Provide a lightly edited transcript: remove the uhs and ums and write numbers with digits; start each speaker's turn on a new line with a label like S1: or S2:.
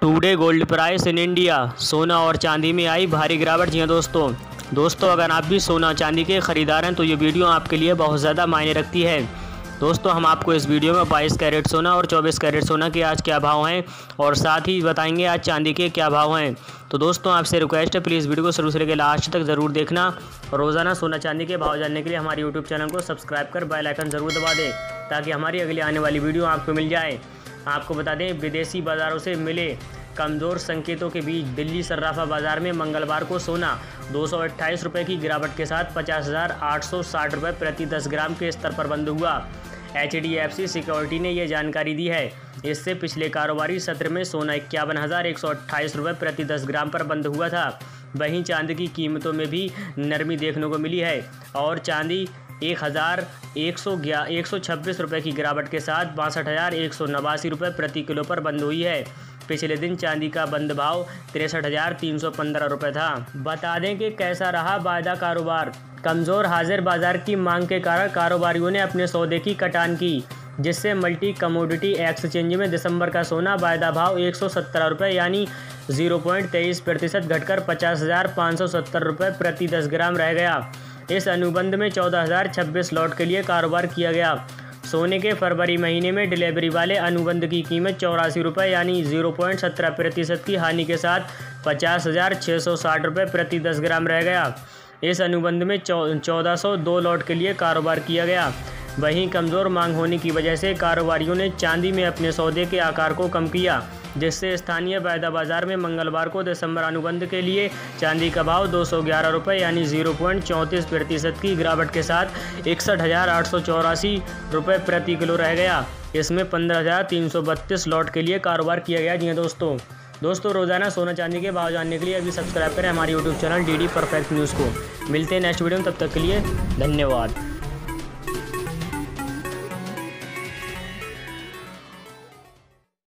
S1: Today gold price in India. सोना और चांदी में आई भारी गिरावट। जी हाँ दोस्तों अगर आप भी सोना चांदी के ख़रीदार हैं तो ये वीडियो आपके लिए बहुत ज़्यादा मायने रखती है। दोस्तों हम आपको इस वीडियो में 22 कैरेट सोना और 24 कैरेट सोना के आज क्या भाव हैं और साथ ही बताएंगे आज चांदी के क्या भाव हैं। तो दोस्तों आपसे रिक्वेस्ट है, प्लीज़ वीडियो को शुरू से लेकर लास्ट तक ज़रूर देखना और रोज़ाना सोना चांदी के भाव जानने के लिए हमारे यूट्यूब चैनल को सब्सक्राइब कर बेल आइकन ज़रूर दबा दें ताकि हमारी अगली आने वाली वीडियो आपको मिल जाए। आपको बता दें, विदेशी बाज़ारों से मिले कमज़ोर संकेतों के बीच दिल्ली सर्राफा बाज़ार में मंगलवार को सोना 228 रुपये की गिरावट के साथ 50,860 रुपये प्रति 10 ग्राम के स्तर पर बंद हुआ। HDFC सिक्योरिटी ने यह जानकारी दी है। इससे पिछले कारोबारी सत्र में सोना 51,128 रुपये प्रति 10 ग्राम पर बंद हुआ था। वहीं चांदी की कीमतों में भी नरमी देखने को मिली है और चांदी 1,126 रुपये की गिरावट के साथ 62,189 रुपये प्रति किलो पर बंद हुई है। पिछले दिन चांदी का बंद भाव 63,315 रुपये था। बता दें कि कैसा रहा वायदा कारोबार। कमज़ोर हाजिर बाजार की मांग के कारण कारोबारियों ने अपने सौदे की कटान की, जिससे मल्टी कमोडिटी एक्सचेंज में दिसंबर का सोना वायदा भाव 117 रुपये यानी 0.23% घटकर 50,570 रुपये प्रति 10 ग्राम रह गया। इस अनुबंध में 14,026 लॉट के लिए कारोबार किया गया। सोने के फरवरी महीने में डिलीवरी वाले अनुबंध की कीमत 84 रुपये यानी 0.17% की हानि के साथ 50,660 रुपये प्रति 10 ग्राम रह गया। इस अनुबंध में 1402 लॉट के लिए कारोबार किया गया। वहीं कमज़ोर मांग होने की वजह से कारोबारियों ने चांदी में अपने सौदे के आकार को कम किया, जिससे स्थानीय वायदा बाजार में मंगलवार को दिसंबर अनुबंध के लिए चांदी का भाव 211 रुपये यानी 0.34% की गिरावट के साथ 61,884 रुपये प्रति किलो रह गया। इसमें 15,332 लॉट के लिए कारोबार किया गया। जी हाँ दोस्तों रोज़ाना सोना चांदी के भाव जानने के लिए अभी सब्सक्राइब करें हमारे YouTube channel DD perfect news को। मिलते हैं नेक्स्ट वीडियो में, तब तक के लिए धन्यवाद।